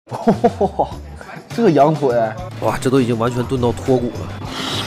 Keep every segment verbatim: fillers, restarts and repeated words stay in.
哇，这羊腿， 哇，这都已经完全炖到脱骨了。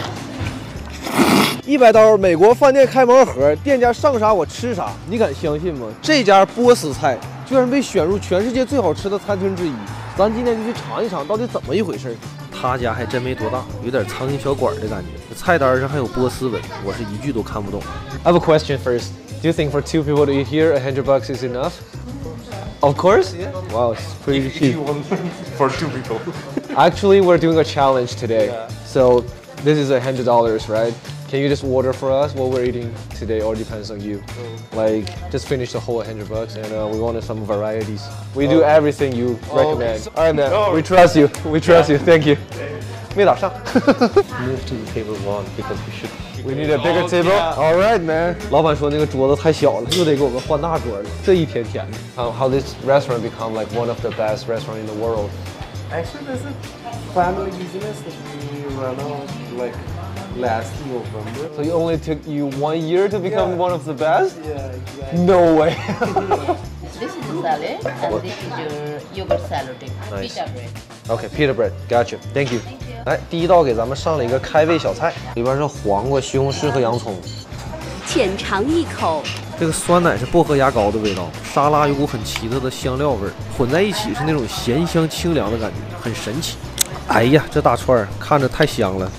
一百刀，美国饭店开盲盒，店家上啥我吃啥，你敢相信吗？这家波斯菜居然被选入全世界最好吃的餐厅之一，咱今天就去尝一尝，到底怎么一回事？ 他家还真没多大，有点苍蝇小馆的感觉。菜单上还有波斯文，我是一句都看不懂。 I have a question first. Do you think for two people to eat here, a hundred bucks is enough? Of course. Yeah. Wow, it's pretty cheap. For two people. Actually, we're doing a challenge today. Yeah. So this is a hundred dollars, right? Can you just order for us what we're eating today, or depends on you? Mm. Like, just finish the whole hundred bucks, and uh, we wanted some varieties. We do everything you recommend. All right, man. No. We trust you. We trust you. Thank you. 没打上。 Move to the table one because we should. We need a bigger table. All right, man. 老板说那个桌子太小了，又得给我们换大桌了。这一天天的。How how this restaurant become like one of the best restaurant in the world? Actually, there's a family business that we run out like last November. So it only took you one year to become Yeah. one of the best? Yeah, exactly. No way. This is the salad, and this is your yogurt salad, Nice. pita bread. Okay, pita bread. Gotcha. Thank you. 来，第一道给咱们上了一个开胃小菜，里边是黄瓜、西红柿和洋葱。 浅尝一口， 这个酸奶是薄荷牙膏的味道，沙拉有股很奇特的香料味儿，混在一起是那种咸香清凉的感觉，很神奇。哎呀，这大串儿看着太香了。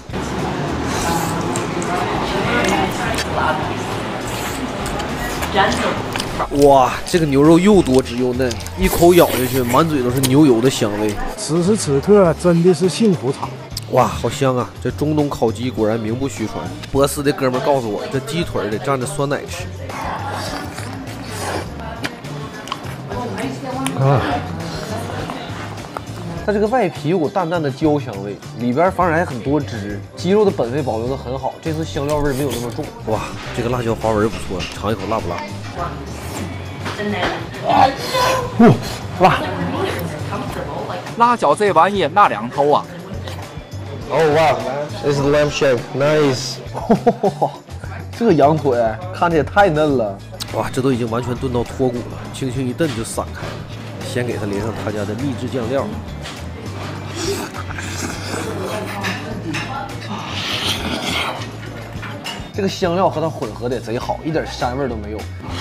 哇，这个牛肉又多汁又嫩，一口咬下去，满嘴都是牛油的香味。 此时此刻真的是幸福场。 哇，好香啊！这中东烤鸡果然名不虚传。波斯的哥们儿告诉我，这鸡腿得蘸着酸奶吃。 啊，它这个外皮有股淡淡的焦香味，里边反而还很多汁，鸡肉的本味保留的很好，这次香料味没有那么重。 哇，这个辣椒花纹不错，尝一口辣不辣？ 哇，辣！ 辣椒这玩意辣两头啊！ Oh wow, this is lamb shank, nice. 这个羊腿看着也太嫩了。 哇，这都已经完全炖到脱骨了，轻轻一炖就散开了。先给它淋上他家的秘制酱料。 这个香料和它混合的也贼好，一点膻味都没有。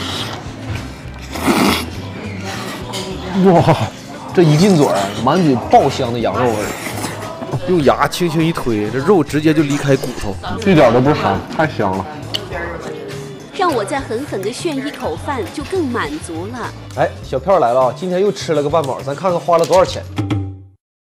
哇，这一进嘴儿，满嘴爆香的羊肉味儿。 用牙轻轻一推，这肉直接就离开骨头， 一点都不膻，太香了。 让我再狠狠地炫一口饭，就更满足了。 哎，小票来了，今天又吃了个半饱，咱看看花了多少钱。